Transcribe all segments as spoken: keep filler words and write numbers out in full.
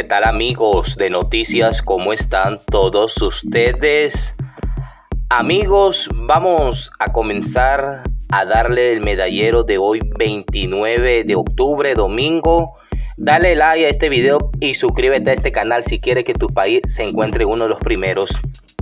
tal, amigos de noticias? ¿Cómo están todos ustedes? Amigos, vamos a comenzar a darle el medallero de hoy, veintinueve de octubre, domingo. Dale like a este video y suscríbete a este canal si quieres que tu país se encuentre uno de los primeros.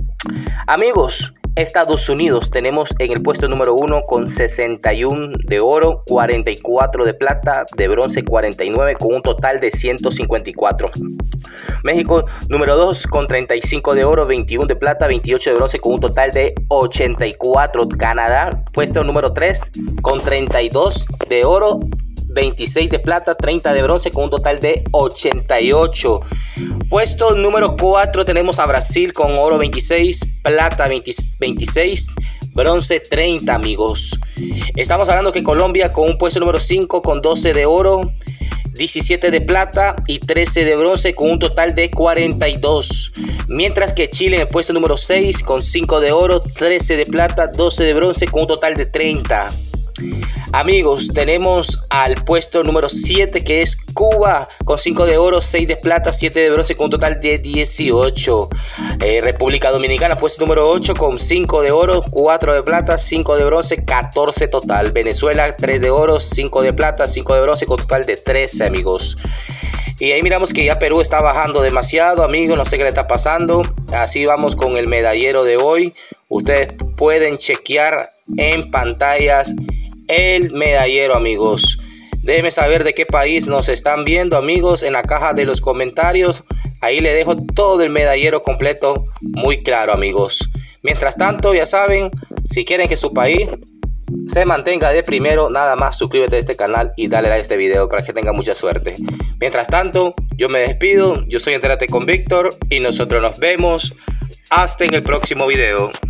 Amigos, Estados Unidos tenemos en el puesto número uno con sesenta y uno de oro, cuarenta y cuatro de plata, de bronce cuarenta y nueve, con un total de ciento cincuenta y cuatro. México número dos con treinta y cinco de oro, veintiuno de plata, veintiocho de bronce, con un total de ochenta y cuatro. Canadá puesto número tres con treinta y dos de oro, veintiséis de plata, treinta de bronce, con un total de ochenta y ocho. Puesto número cuatro tenemos a Brasil con oro veintiséis, plata veintiséis, bronce treinta, amigos. Estamos hablando que Colombia con un puesto número cinco con doce de oro, diecisiete de plata y trece de bronce, con un total de cuarenta y dos. Mientras que Chile en el puesto número seis con cinco de oro, trece de plata, doce de bronce, con un total de treinta. Amigos, tenemos al puesto número siete que es Cuba con cinco de oro, seis de plata, siete de bronce, con un total de dieciocho. eh, República Dominicana puesto número ocho con cinco de oro, cuatro de plata, cinco de bronce, catorce total. Venezuela tres de oro, cinco de plata, cinco de bronce, con total de trece, amigos. Y ahí miramos que ya Perú está bajando demasiado, amigos, no sé qué le está pasando. Así vamos con el medallero de hoy. Ustedes pueden chequear en pantallas el medallero, amigos. Déjenme saber de qué país nos están viendo, amigos, en la caja de los comentarios. Ahí le dejo todo el medallero completo, muy claro, amigos. Mientras tanto, ya saben, si quieren que su país se mantenga de primero, nada más suscríbete a este canal y dale like a este video para que tenga mucha suerte. Mientras tanto, yo me despido. Yo soy Entérate con Víctor y nosotros nos vemos hasta en el próximo video.